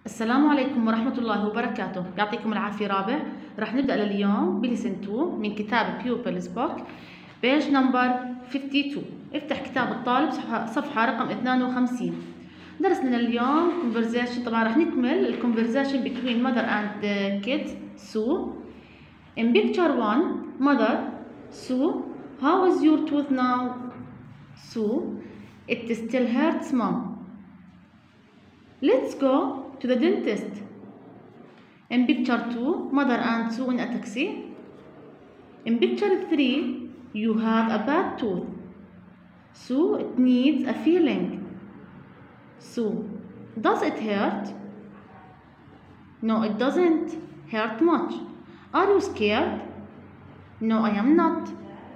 السلام عليكم ورحمة الله وبركاته، يعطيكم العافية. رابع راح نبدأ لليوم بليسن 2 من كتاب Pupils Book بيج نمبر 52. افتح كتاب الطالب صفحة رقم 52. درسنا اليوم conversation. طبعا راح نكمل الconversation between mother and kid Sue. In picture 1, mother: Sue, how is your tooth now? Sue: it still hurts, mom. Let's go to the dentist. In picture 2, mother and Sue in a taxi. In picture 3, you have a bad tooth. Sue: it needs a filling. Sue: does it hurt? No, it doesn't hurt much. Are you scared? No, I am not.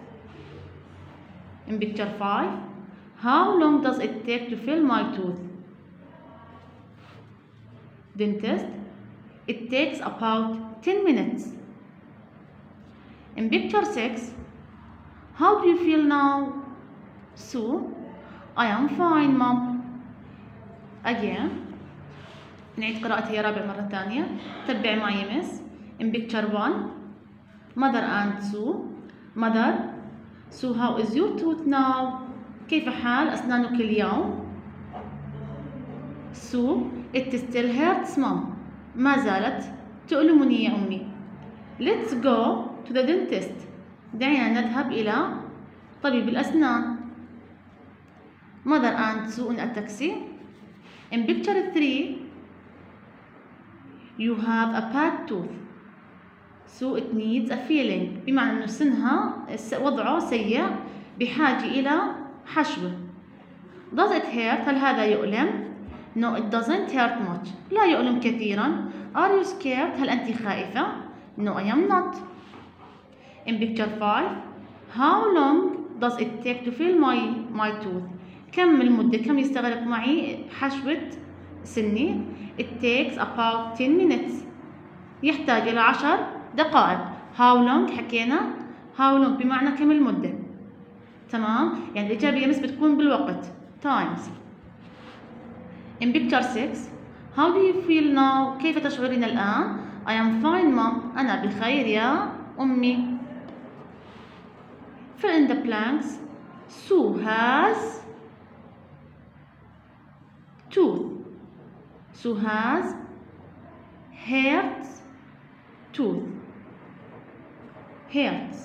In picture 5, how long does it take to fill my tooth? Dentist: it takes about 10 minutes. In picture 6, how do you feel now? Sue: I am fine, mom. Again. نعيد قراءتها يا رابع مرة ثانية. تبع معي مس. In picture 1, mother and Sue. Mother: Sue, how is your tooth now? كيف حال أسنانك اليوم؟ Sue: it still hurts, mom. ما زالت تؤلمني يا أمي. Let's go to the dentist. دعينا نذهب إلى طبيب الأسنان. Mother and Sue in a taxi. In picture 3, you have a bad tooth. Sue: it needs a filling. بمعنى أنه سنها وضعه سيء بحاجة إلى حشوة. Does it hurt؟ هل هذا يؤلم؟ No, it doesn't hurt much. لا يؤلم كثيرا. Are you scared؟ هل أنت خائفة؟ No, I am not. In picture 5, how long does it take to fill my tooth? كم المدة؟ كم يستغرق معي حشوة سني؟ It takes about 10 minutes. يحتاج إلى 10 دقائق. How long حكينا. How long بمعنى كم المدة. تمام؟ يعني الإجابة يمس بتكون بالوقت. Times. In picture 6, how do you feel now? كيف تشعرين الآن؟ I am fine, mom. أنا بخير يا أمي. Fill in the blanks. Sue has tooth. Sue has hurts tooth. hurts.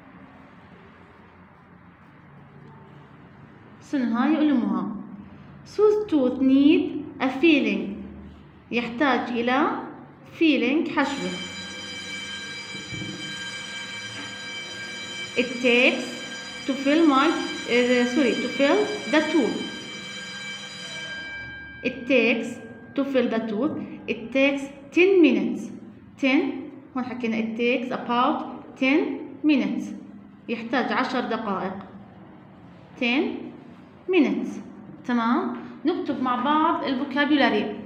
سنها يؤلمها. Sue's tooth need a filling. يحتاج إلى filling حشوة. It takes to fill the tooth. It takes to fill the tooth. It takes 10 minutes. 10 هون حكينا it takes about 10 minutes. يحتاج 10 دقائق. 10 minutes. تمام؟ نكتب مع بعض الفوكابولاري.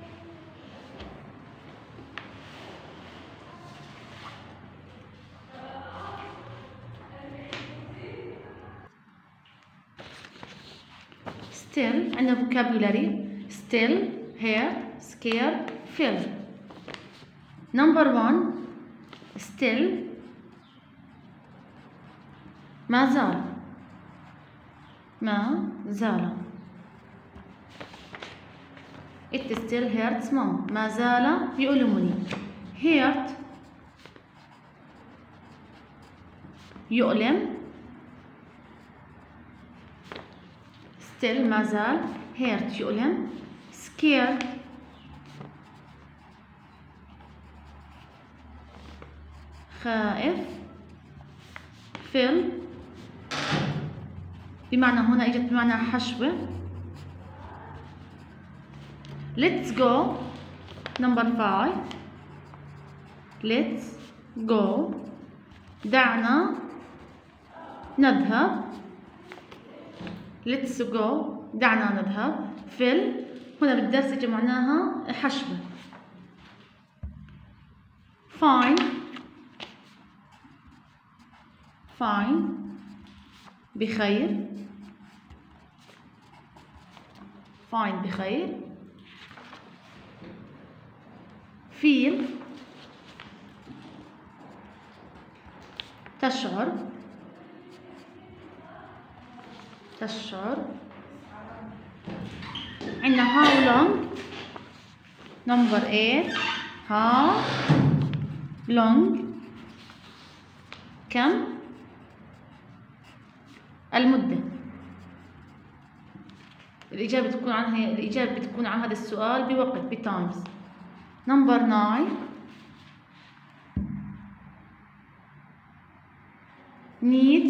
still عندنا vocabulary. still, hurt, scared, fill. number 1, still ما زال. ما زال. It still hurts, mom. ما زال يؤلمني. hurt يؤلم. still ما زال. hurt يؤلم. scared خائف. fill بمعنى هنا اجت بمعنى حشوة. let's go. number 5, let's go. دعنا نذهب. let's go دعنا نذهب. fill هنا بالدرس اجى معناها حشوة. fine بخير. fine بخير. feel تشعر. عندنا how long. number 8 how long كم المدة. الإجابة بتكون عن هذا السؤال بوقت بتايمز. number 9 need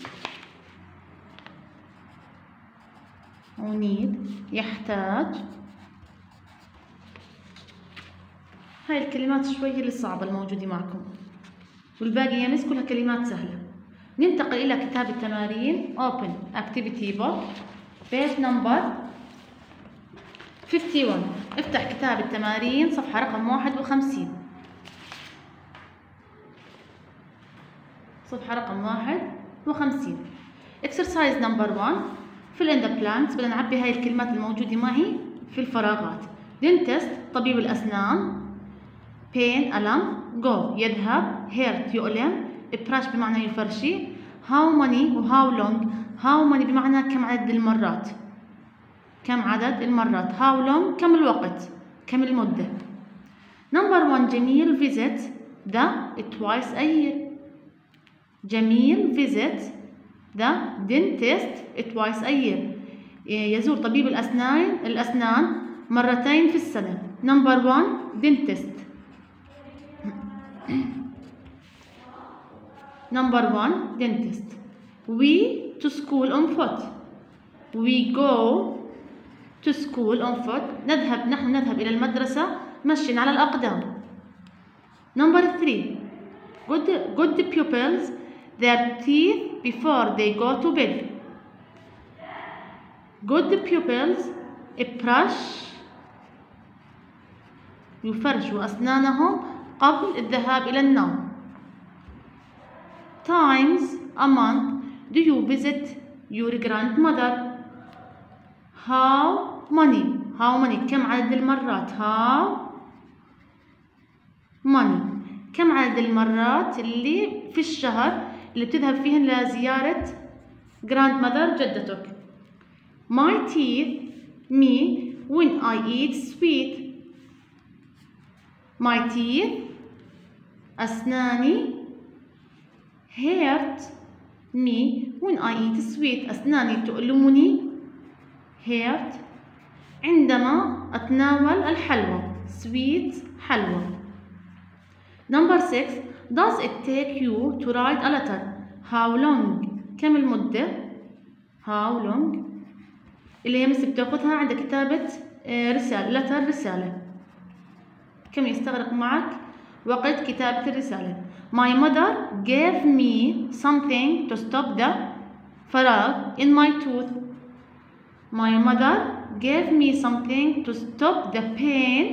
يحتاج. هاي الكلمات شوي اللي صعبة الموجودة معكم، والباقي يا مس كلها كلمات سهلة. ننتقل إلى كتاب التمارين open activity book page number 51. افتح كتاب التمارين صفحة رقم 51. صفحة رقم 51. exercise number 1 fill in the blanks. بدنا نعبي هاي الكلمات الموجودة معي في الفراغات. dentist طبيب الأسنان، pain ألم، go يذهب، hurt يؤلم، brush بمعنى يفرشي، how many و how long. how many بمعنى كم عدد المرات، how long كم الوقت، كم المدة. number 1 جميل visit the twice a year. جميل visit the dentist twice a year. يزور طبيب الأسنان مرتين في السنة. number 1 dentist. number 1 dentist. we to school on foot. we go to school on foot. نحن نذهب إلى المدرسة مشيا على الأقدام. number 3 good pupils their teeth before they go to bed. good pupils brush يفرشوا أسنانهم قبل الذهاب إلى النوم. times a month do you visit your grandmother. how many كم عدد المرات، how many كم عدد المرات اللي في الشهر اللي بتذهب فيهن لزيارة grandmother جدتك. my teeth me when I eat sweet. my teeth أسناني hurt me when I eat sweet. أسناني تؤلمني hurt عندما أتناول الحلوى. sweet حلوى. number 6 does it take you to write a letter. how long كم المدة، how long اللي هي مس بتاخذها عند كتابة رسالة letter رسالة. كم يستغرق معك وقت كتابة الرسالة. my mother gave me something to stop the فراغ in my tooth. my mother gave me something to stop the pain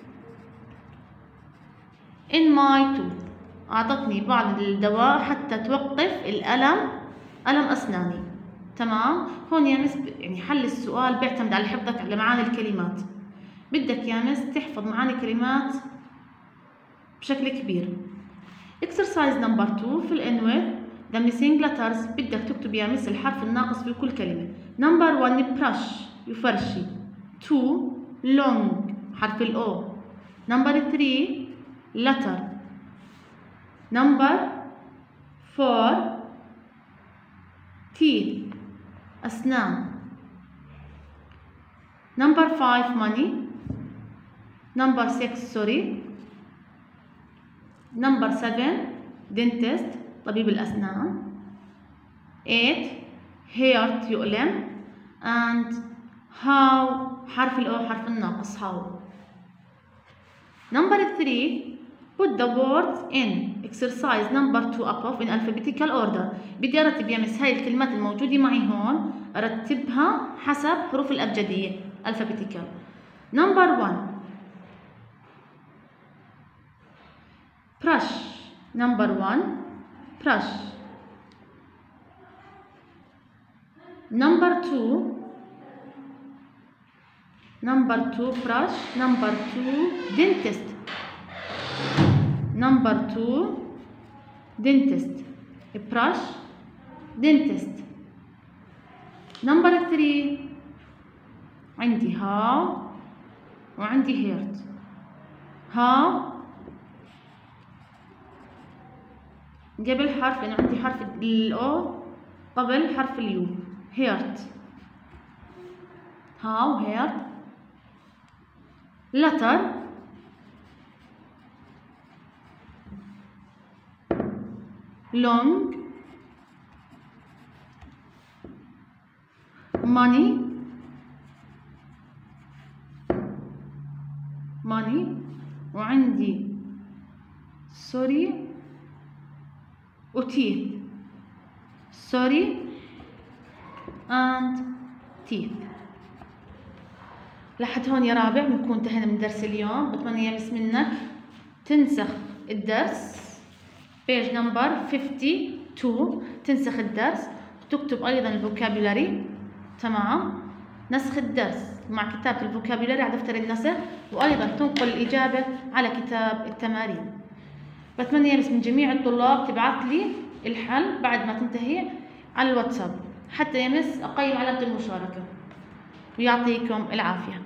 in my tooth. أعطتني بعض الدواء حتى توقف ألم أسناني. تمام. هون يا مس يعني حل السؤال بيعتمد على حفظك على معاني الكلمات. بدك يا مس تحفظ معاني كلمات بشكل كبير. exercise number 2 fill in with the missing letters. بدك تكتب يا مس الحرف الناقص في كل كلمة. number 1 brush يفرشي. 2 long حرف الأو. number 3 letter. number 4 teeth أسنان. number 5 money. number 6 sorry. number 7 dentist طبيب الأسنان. 8 hurt يؤلم. and how حرف الأو حرف الناقص how. number 3 put the words in exercise number 2 above in alphabetical order. بدي أرتب يا مس هاي الكلمات الموجودة معي هون أرتبها حسب حروف الأبجدية alphabetical. number 1 brush. number 1 brush. number 2 brush. number 2 dentist. Number 2 dentist. brush dentist. Number 3 عندي how وعندي hurt. how قبل حرف، لأنه عندي حرف ال O قبل حرف اليو. hurt how hurt. letter long. money وعندي sorry و teeth. sorry and teeth. لحد هون يا رابع بنكون انتهينا من درس اليوم. بتمنى يا مس منك تنسخ الدرس page number 52، تنسخ الدرس وتكتب ايضا الفوكابولاري. تمام، نسخ الدرس مع كتابة الفوكابولاري على دفتر النسخ، وايضا تنقل الاجابة على كتاب التمارين. بتمنى يا مس من جميع الطلاب تبعث لي الحل بعد ما تنتهي على الواتساب حتى يا مس اقيم علامة المشاركة. ويعطيكم العافية.